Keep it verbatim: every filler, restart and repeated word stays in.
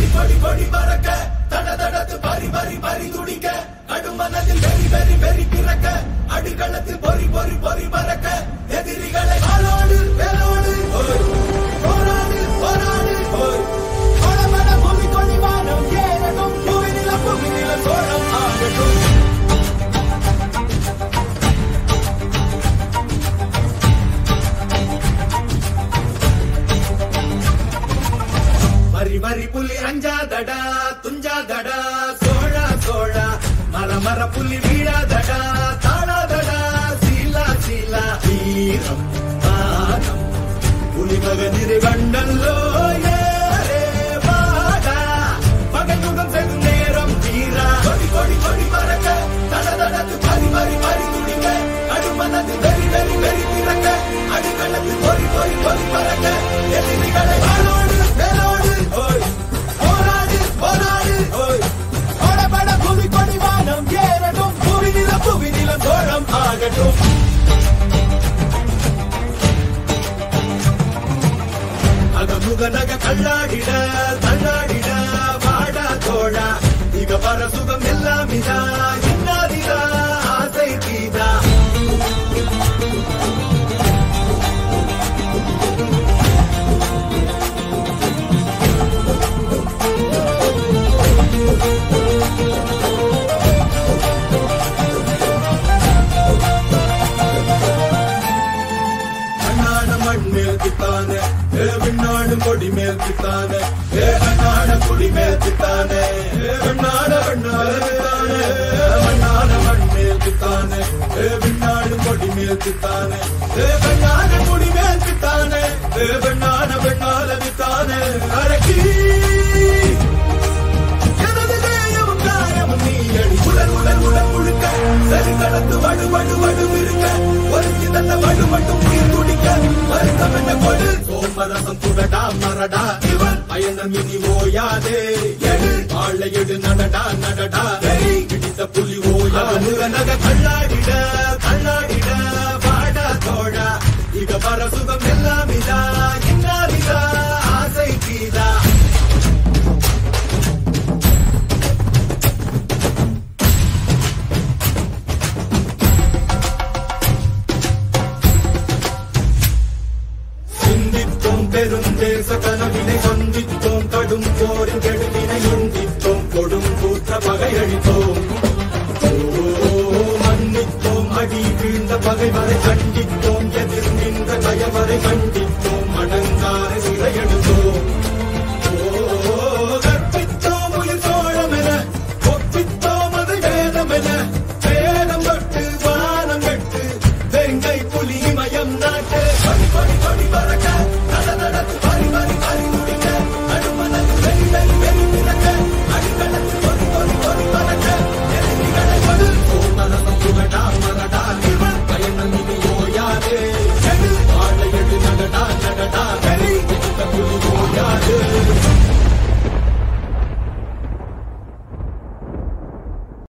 கொடி கொடி பறக்க தட தடத்து பறி பறி பறி துடிக்க கடும் மனதில் வெறி வெறி வெறி பிறக்க அடிகளத்தில் பொறி பொறி பொறி பறக்க எதிரிகளை ஆளோடு வேலோடு போராடு போராடு படபட பூமி கொடி வானம் ஏறட்டும் பூமி நில பூமி நில சோழம் ஆகட்டும் வரி வரி புலி அஞ்சாதடா துஞ்சாதடா சோழா சோழா மர மர புலி வீழாதடா தாழாதடா சீலா சீலா வீரம் மானம் புலி மகனிரு வண்டல்லோ ஏரே வாடா மகன் முகம் செல்லும் நேரம் வீரா கொடி கொடி கொடி பறக்க தட தடத்து பறி பறி பறி துடிக்க கடுமனது வெறி வெறி வெறி பிறக்க அடிகளத்து பொறி பொறி பொறி பறக்க எதிரிகளை வாழோடு வேலோடு போராடு போராடு படபட பூமி கொடி வானம் ஏறட்டும் பூமி நில பூமி நில சோழம் ஆகட்டும் அகமுக நக தள்ளாடிட தள்ளாடிட வாடா தோழா இக வர சுகம் எல்லாம் இதா இன்னாதிதா ஆசை தீதா விண்ணாடு கொடி மேல் தித்தானே அண்ணாட கொடி மேல் தித்தானே விண்ணாட விண்ணாடு மண்ணாட மண் மேல் தித்தானே விண்ணாடு கொடி மேல் தித்தானே விண்ணாட கொடி மேல் தித்தானே விண்ணாட விண்ணாட தித்தானே அரக்கி எனது தேயமும் காயமும் நீ அடி உடல் உடல் உடல் முழுக்க சரி கடந்து வடு வடு வடு இருக்க ஒரு சிதந்த வடு மட்டும் உயிர் துடிக்க வருத்தம் என்ன கொடு சோமரசம் துடடா மரடா இவன் பயணம் இனி ஓயாதே எடு ஆளை எடு நடடா நடடா பிடித்த புலி ஓயா நக கல்லாடிட கல்லாடிட வாடா தோழா இக வர சுகம் எல்லாம் இதா இன்னாதிதா ஆசை கீதா பெருந்தேச கனவினை சந்தித்தோம் கடும் போரின் கெடுவினை எந்தித்தோம் கொடும் கூற்ற பகையளித்தோம் மன்னித்தோம் அடி வீழ்ந்த பகைவரை கண்டித்தோம் எதிர் நின்ற கயவரை கண்டித்தோம் மடங்காரை சிறையெடுத்தோம் கற்பித்தோம் உயிர் சோழம் என ஒப்பித்தோம் அதை வேதம் என வேதம் தொட்டு வானம் கட்டு வெங்கை புலி மயம் நாட்டு கொடி கொடி கொடி பறக்க